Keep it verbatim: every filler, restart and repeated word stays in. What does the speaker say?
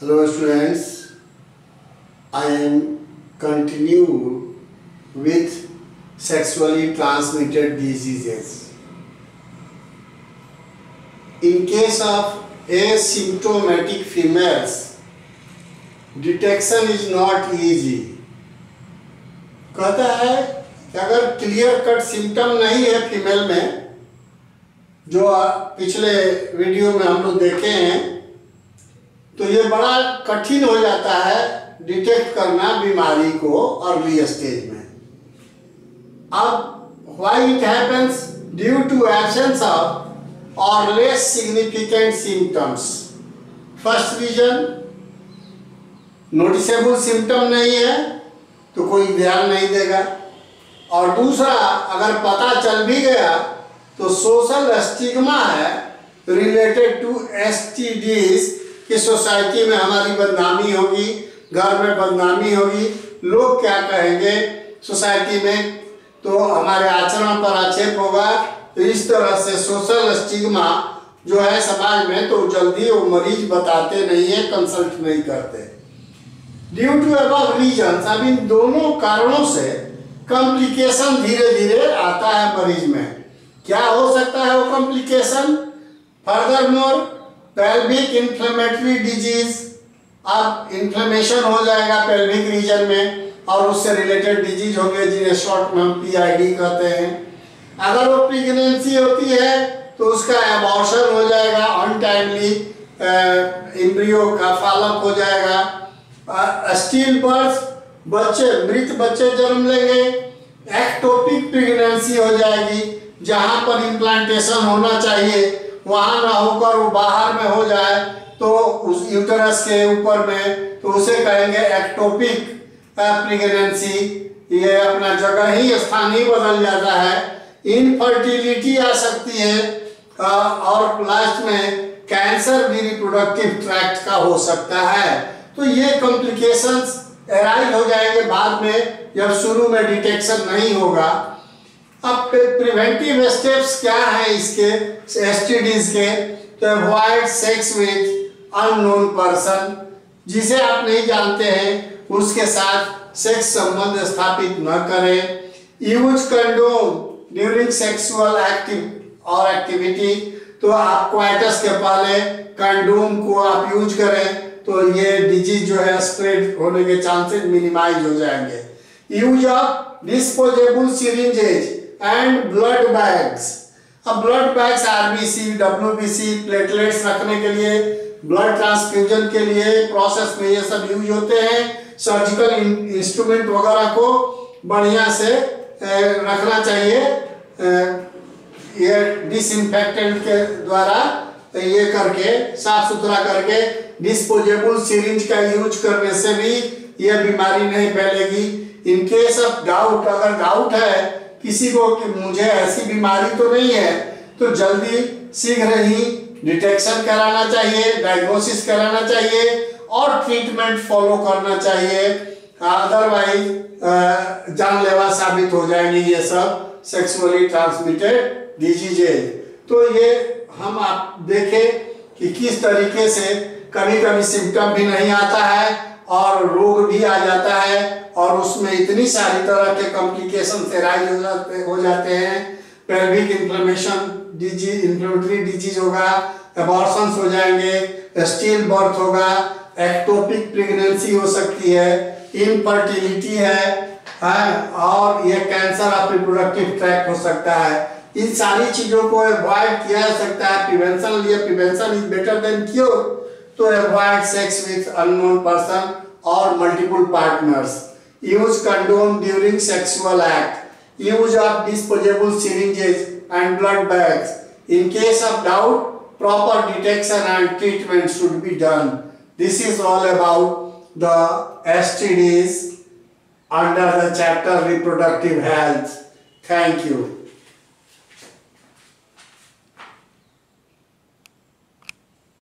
Hello students, I am continue with sexually transmitted diseases. In case of asymptomatic females, detection is not easy. कहता है कि अगर clear cut symptom नहीं है female में, जो पिछले वीडियो में हम लोग देखे हैं, तो ये बड़ा कठिन हो जाता है डिटेक्ट करना बीमारी को अर्ली स्टेज में. अब why it happens? Due to absence of और less significant symptoms. First reason, noticeable symptom नहीं है तो कोई ध्यान नहीं देगा, और दूसरा अगर पता चल भी गया तो सोशल स्टिग्मा है रिलेटेड टू एसटीडीज कि सोसाइटी में हमारी बदनामी होगी, घर में बदनामी होगी, लोग क्या कहेंगे सोसाइटी में, तो हमारे आचरण पर आक्षेप होगा. तो इस तरह से सोशल स्टिग्मा जो है समाज में, तो जल्दी वो मरीज बताते नहीं है, कंसल्ट नहीं करते. ड्यू टू अबव रीजन्स, अब इन दोनों कारणों से कॉम्प्लिकेशन धीरे धीरे आता है मरीज में. क्या हो सकता है वो complication? Further more pelvic inflammatory disease. अब इन्फ्लेमेशन हो जाएगा पेल्विक रीजन में और उससे रिलेटेड डिजीज होंगे जिन्हें शॉर्ट में हम पीआईडी कहते हैं. अगर वो प्रेगनेंसी होती है तो उसका एबॉर्शन हो जाएगा, अनटाइमली एम्ब्रियो का फालअप हो जाएगा. स्टिल बर्थ, बच्चे मृत बच्चे जन्म लेंगे. एक्टोपिक प्रेगनेंसी हो जाएगी, जहां पर इम्प्लांटेशन होना चाहिए वहां ना होकर वो बाहर में हो जाए तो उस यूटरस के ऊपर में, तो उसे कहेंगे एक्टोपिक प्रेगनेंसी. ये अपना जगह ही स्थान ही बदल जाता है. इनफर्टिलिटी आ सकती है, और लास्ट में कैंसर भी रिप्रोडक्टिव ट्रैक्ट का हो सकता है. तो ये कॉम्प्लिकेशंस एराइज हो जाएंगे बाद में, जब शुरू में डिटेक्शन नहीं होगा. अब प्रिवेंटिव स्टेप्स क्या है इसके एसटीडीज के? तो avoid sex with unknown person, जिसे आप नहीं जानते हैं उसके साथ सेक्स संबंध स्थापित न करें. Use condom during sexual active और एक्टिविटी, तो आप क्वाइटस के पहले कंडोम को आप यूज करें तो ये डिजीज जो है स्प्रेड होने के चांसेस मिनिमाइज हो जाएंगे. Use of disposable syringes and blood bags. अब blood bags RBC, WBC, platelets रखने के लिए, ब्लड ट्रांसफ्यूजन के लिए प्रोसेस में ये सब यूज होते हैं. सर्जिकल इंस्ट्रूमेंट वगैरह को बढ़िया से रखना चाहिए, ये डिसइंफेक्टेंट के द्वारा ये करके साफ सुथरा करके. डिस्पोजेबल सिरिंज का यूज करने से भी यह बीमारी नहीं फैलेगी. इन केस ऑफ डाउट, अगर डाउट है किसी को कि मुझे ऐसी बीमारी तो नहीं है, तो जल्दी शीघ्र ही डिटेक्शन कराना चाहिए, डायग्नोसिस कराना चाहिए और ट्रीटमेंट फॉलो करना चाहिए. अदरवाइज जानलेवा साबित हो जाएंगे ये सब सेक्सुअली ट्रांसमिटेड डिजीजेज. तो ये हम आप देखें कि किस तरीके से कभी कभी सिम्टम भी नहीं आता है और रोग भी आ जाता है, और उसमें इतनी सारी तरह के कॉम्प्लिकेशन से राइज हो जाते हो जाते हैं. Pelvic inflammation disease, inflammatory disease होगा, एबॉर्शंस हो जाएंगे, स्टिल बर्थ होगा, एक्टोपिक प्रेगनेंसी हो सकती है, इनफर्टिलिटी है, है और ये कैंसर ऑफ रिप्रोडक्टिव ट्रैक्ट हो सकता है. इन सारी चीजों को अवॉइड किया जा सकता है. प्रिवेंशन लिए prevention is better than cure. तो avoid sex with unknown person और multiple partners. Use condom during sexual act. Use of disposable syringes and blood bags. In case of doubt, proper detection and treatment should be done. This is all about the S T Ds under the chapter reproductive health. Thank you.